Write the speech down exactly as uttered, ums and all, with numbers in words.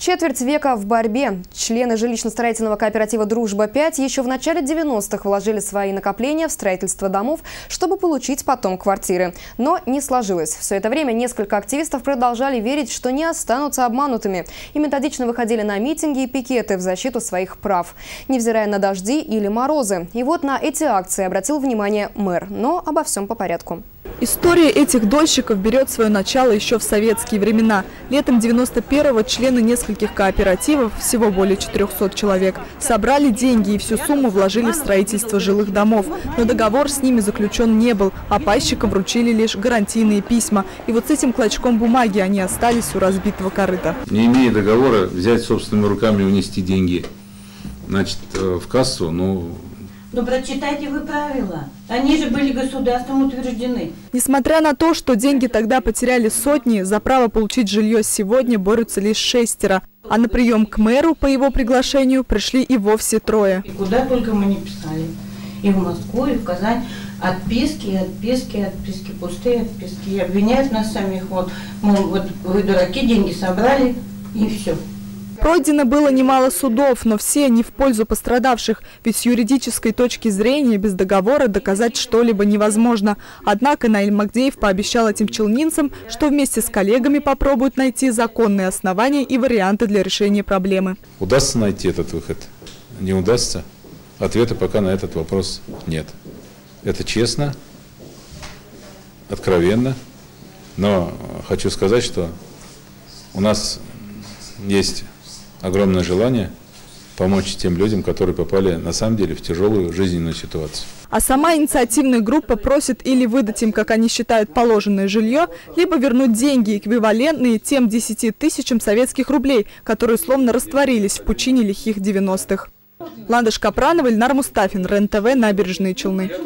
Четверть века в борьбе. Члены жилищно-строительного кооператива «Дружба-пять» еще в начале девяностых вложили свои накопления в строительство домов, чтобы получить потом квартиры. Но не сложилось. Все это время несколько активистов продолжали верить, что не останутся обманутыми. И методично выходили на митинги и пикеты в защиту своих прав, невзирая на дожди или морозы. И вот на эти акции обратил внимание мэр. Но обо всем по порядку. История этих дольщиков берет свое начало еще в советские времена. Летом девяносто первого члены нескольких кооперативов, всего более четырёхсот человек, собрали деньги и всю сумму вложили в строительство жилых домов. Но договор с ними заключен не был, а пайщикам вручили лишь гарантийные письма. И вот с этим клочком бумаги они остались у разбитого корыта. Не имея договора, взять собственными руками и унести деньги, значит, в кассу, ну... Но прочитайте вы правила. Они же были государством утверждены. Несмотря на то, что деньги тогда потеряли сотни, за право получить жилье сегодня борются лишь шестеро. А на прием к мэру по его приглашению пришли и вовсе трое. И куда только мы не писали. И в Москву, и в Казань. Отписки, отписки, отписки, пустые отписки. И обвиняют нас самих. Вот, мол, вот вы дураки, деньги собрали, и все. Пройдено было немало судов, но все не в пользу пострадавших, ведь с юридической точки зрения без договора доказать что-либо невозможно. Однако Наиль Магдеев пообещал этим челнинцам, что вместе с коллегами попробуют найти законные основания и варианты для решения проблемы. Удастся найти этот выход? Не удастся? Ответа пока на этот вопрос нет. Это честно, откровенно, но хочу сказать, что у нас есть огромное желание помочь тем людям, которые попали на самом деле в тяжелую жизненную ситуацию. А сама инициативная группа просит или выдать им, как они считают, положенное жилье, либо вернуть деньги, эквивалентные тем десяти тысячам советских рублей, которые словно растворились в пучине лихих девяностых. Ландыш Капранова, Ильнар Мустафин, РЕН-ТВ, Набережные Челны.